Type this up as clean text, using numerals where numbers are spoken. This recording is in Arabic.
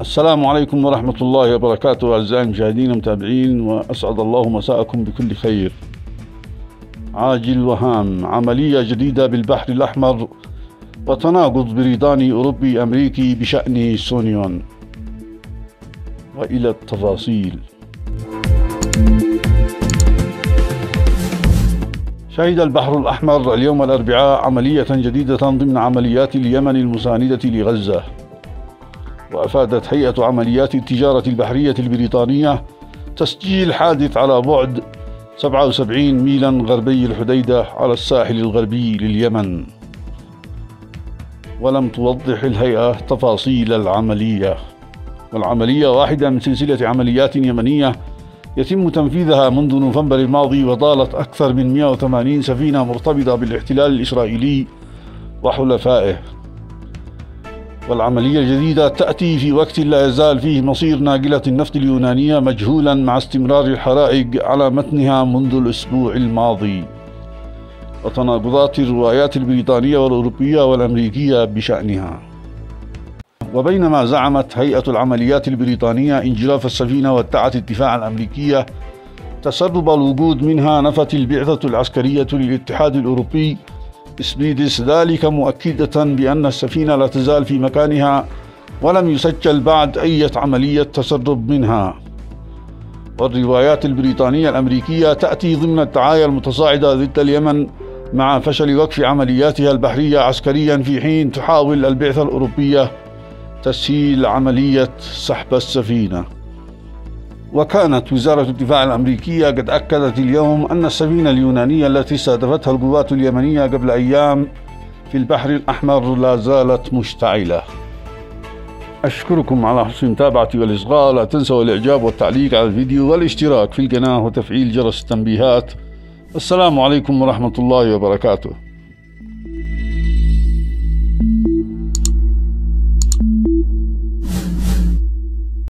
السلام عليكم ورحمة الله وبركاته أعزائي المشاهدين المتابعين، وأسعد الله مساءكم بكل خير. عاجل وهام: عملية جديدة بالبحر الأحمر وتناقض بريطاني أوروبي أمريكي بشأن سونيون. وإلى التفاصيل. شهد البحر الأحمر اليوم الأربعاء عملية جديدة ضمن عمليات اليمن المساندة لغزة. وأفادت هيئة عمليات التجارة البحرية البريطانية تسجيل حادث على بعد 77 ميلا غربي الحديدة على الساحل الغربي لليمن. ولم توضح الهيئة تفاصيل العملية، والعملية واحدة من سلسلة عمليات يمنية يتم تنفيذها منذ نوفمبر الماضي، وطالت أكثر من 180 سفينة مرتبطة بالاحتلال الإسرائيلي وحلفائه. والعملية الجديدة تأتي في وقت لا يزال فيه مصير ناقلة النفط اليونانية مجهولا، مع استمرار الحرائق على متنها منذ الأسبوع الماضي، وتناقضات الروايات البريطانية والأوروبية والأمريكية بشأنها. وبينما زعمت هيئة العمليات البريطانية انجراف السفينة وادعت الدفاع الأمريكية تسرب الوجود منها، نفت البعثة العسكرية للاتحاد الأوروبي سبيدس ذلك، مؤكدة بأن السفينة لا تزال في مكانها ولم يسجل بعد أي عملية تسرب منها. والروايات البريطانية الأمريكية تأتي ضمن الدعاية المتصاعدة ضد اليمن مع فشل وقف عملياتها البحرية عسكريا، في حين تحاول البعثة الأوروبية تسهيل عملية سحب السفينة. وكانت وزارة الدفاع الأمريكية قد أكدت اليوم أن السفينة اليونانية التي استهدفتها القوات اليمنية قبل أيام في البحر الأحمر لا زالت مشتعلة. أشكركم على حسن متابعتي والإصغاء. لا تنسوا الإعجاب والتعليق على الفيديو والاشتراك في القناة وتفعيل جرس التنبيهات. السلام عليكم ورحمة الله وبركاته.